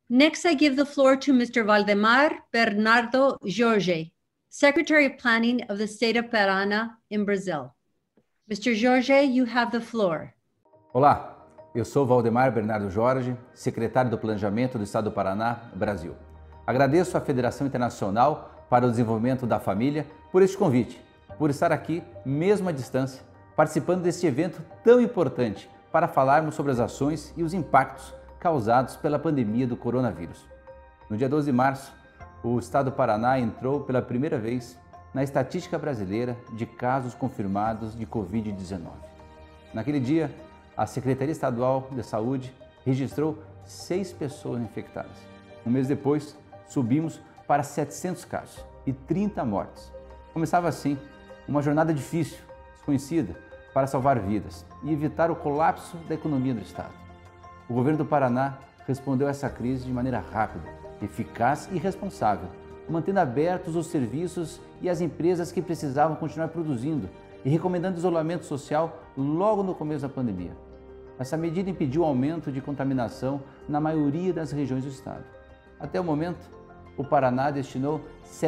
Next, I give the floor to Mr. Valdemar Bernardo Jorge, Secretary of Planning of the State of Parana in Brazil. Mr. Jorge, you have the floor. Olá, eu sou Valdemar Bernardo Jorge, secretário do Planejamento do Estado do Paraná, Brasil. Agradeço à Federação Internacional para o Desenvolvimento da Família por este convite, por estar aqui, mesmo à distância, participando deste evento tão importante para falarmos sobre as ações e os impactos causados pela pandemia do coronavírus. No dia 12 de março, o Estado do Paraná entrou pela primeira vez na estatística brasileira de casos confirmados de Covid-19. Naquele dia, a Secretaria Estadual de Saúde registrou 6 pessoas infectadas. Um mês depois, subimos para 700 casos e 30 mortes. Começava assim uma jornada difícil, desconhecida, para salvar vidas e evitar o colapso da economia do Estado. O governo do Paraná respondeu a essa crise de maneira rápida, eficaz e responsável, mantendo abertos os serviços e as empresas que precisavam continuar produzindo e recomendando isolamento social logo no começo da pandemia. Essa medida impediu o aumento de contaminação na maioria das regiões do Estado. Até o momento, o Paraná destinou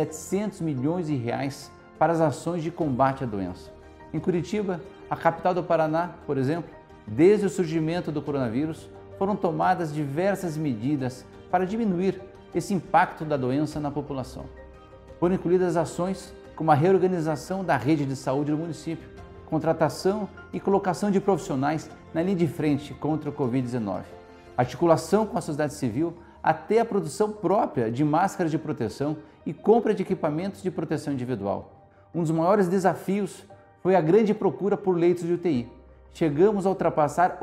700 milhões de reais para as ações de combate à doença. Em Curitiba, a capital do Paraná, por exemplo, desde o surgimento do coronavírus, foram tomadas diversas medidas para diminuir esse impacto da doença na população. Foram incluídas ações como a reorganização da rede de saúde do município, contratação e colocação de profissionais na linha de frente contra o Covid-19, articulação com a sociedade civil até a produção própria de máscaras de proteção e compra de equipamentos de proteção individual. Um dos maiores desafios foi a grande procura por leitos de UTI. Chegamos a ultrapassar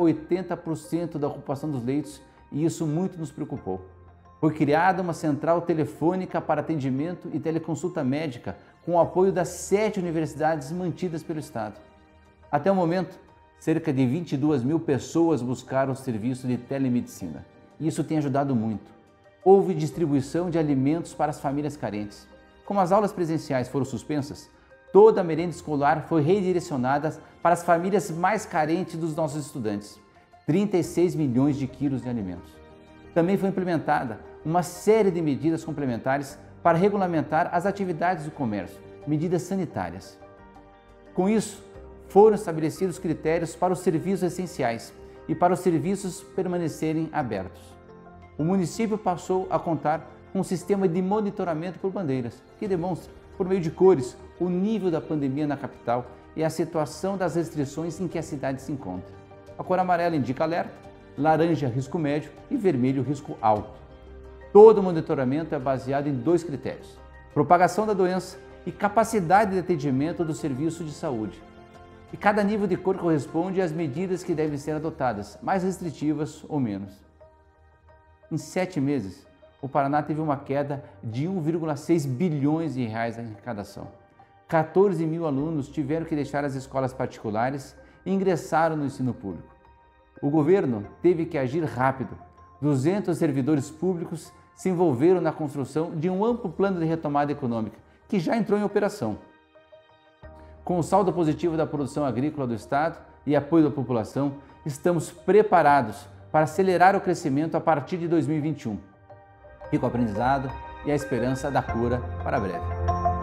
80% da ocupação dos leitos e isso muito nos preocupou. Foi criada uma central telefônica para atendimento e teleconsulta médica com o apoio das 7 universidades mantidas pelo Estado. Até o momento, cerca de 22 mil pessoas buscaram o serviço de telemedicina. Isso tem ajudado muito. Houve distribuição de alimentos para as famílias carentes. Como as aulas presenciais foram suspensas, toda a merenda escolar foi redirecionada para as famílias mais carentes dos nossos estudantes. 36 milhões de quilos de alimentos. Também foi implementada uma série de medidas complementares para regulamentar as atividades do comércio, medidas sanitárias. Com isso, foram estabelecidos critérios para os serviços essenciais e para os serviços permanecerem abertos. O município passou a contar com um sistema de monitoramento por bandeiras, que demonstra, por meio de cores, o nível da pandemia na capital e a situação das restrições em que a cidade se encontra. A cor amarela indica alerta, laranja risco médio e vermelho risco alto. Todo o monitoramento é baseado em 2 critérios: propagação da doença e capacidade de atendimento do serviço de saúde. E cada nível de cor corresponde às medidas que devem ser adotadas, mais restritivas ou menos. Em 7 meses, o Paraná teve uma queda de 1,6 bilhões de reais em arrecadação. 14 mil alunos tiveram que deixar as escolas particulares e ingressaram no ensino público. O governo teve que agir rápido. 200 servidores públicos se envolveram na construção de um amplo plano de retomada econômica, que já entrou em operação. Com o saldo positivo da produção agrícola do Estado e apoio da população, estamos preparados para acelerar o crescimento a partir de 2021. Fica o aprendizado e a esperança da cura para breve.